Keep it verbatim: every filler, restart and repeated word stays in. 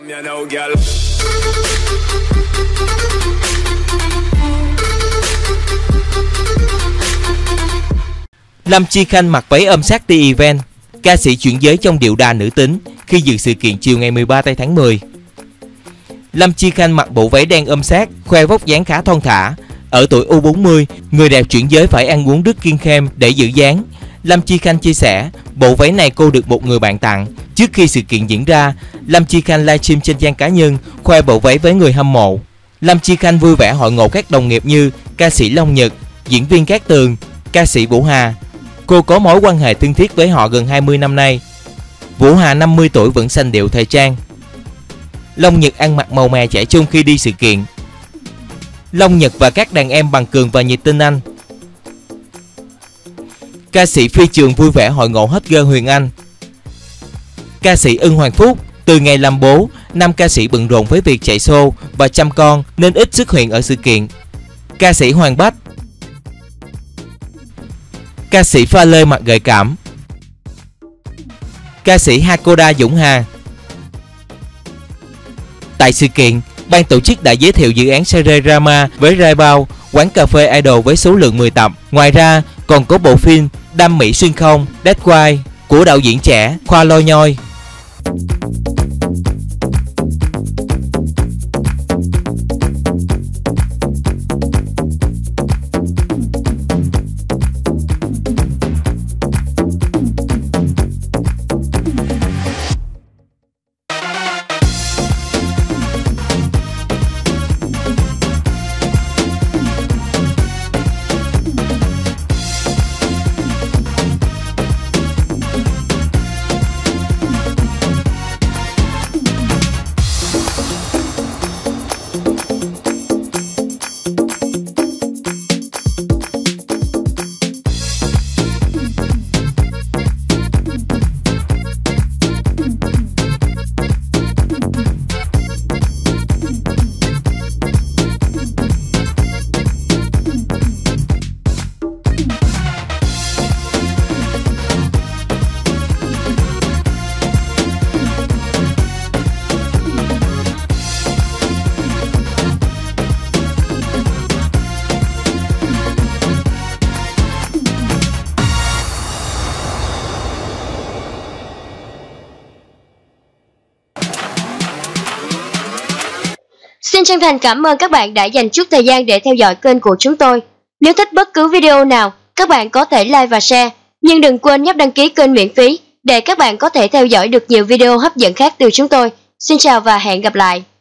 Lâm Chi Khanh mặc váy ôm sát đi event. Ca sĩ chuyển giới trong điệu đà nữ tính khi dự sự kiện chiều ngày mười ba tây tháng mười. Lâm Chi Khanh mặc bộ váy đen ôm sát, khoe vóc dáng khá thon thả. Ở tuổi u bốn mươi, người đẹp chuyển giới phải ăn uống rất kiêng khem để giữ dáng. Lâm Chi Khanh chia sẻ, bộ váy này cô được một người bạn tặng. Trước khi sự kiện diễn ra, Lâm Chi Khanh livestream trên trang cá nhân, khoe bộ váy với người hâm mộ. Lâm Chi Khanh vui vẻ hội ngộ các đồng nghiệp như ca sĩ Long Nhật, diễn viên Cát Tường, ca sĩ Vũ Hà. Cô có mối quan hệ thân thiết với họ gần hai mươi năm nay. Vũ Hà năm mươi tuổi vẫn xanh điệu thời trang. Long Nhật ăn mặc màu mè trẻ trung khi đi sự kiện. Long Nhật và các đàn em Bằng Cường và Nhiệt Tinh Anh. Ca sĩ Phi Trường vui vẻ hội ngộ hot girl Huyền Anh. Ca sĩ Ưng Hoàng Phúc, từ ngày làm bố, nam ca sĩ bận rộn với việc chạy show và chăm con nên ít xuất hiện ở sự kiện. Ca sĩ Hoàng Bách. Ca sĩ Pha Lê mặc gợi cảm. Ca sĩ Hakoda Dũng Hà. Tại sự kiện, ban tổ chức đã giới thiệu dự án series drama với Rai Bao, quán cà phê idol với số lượng mười tập. Ngoài ra, còn có bộ phim Đam Mỹ Xuyên Không, That's Why của đạo diễn trẻ Khoa Lôi Nhoi. Xin chân thành cảm ơn các bạn đã dành chút thời gian để theo dõi kênh của chúng tôi. Nếu thích bất cứ video nào, các bạn có thể like và share. Nhưng đừng quên nhấp đăng ký kênh miễn phí để các bạn có thể theo dõi được nhiều video hấp dẫn khác từ chúng tôi. Xin chào và hẹn gặp lại.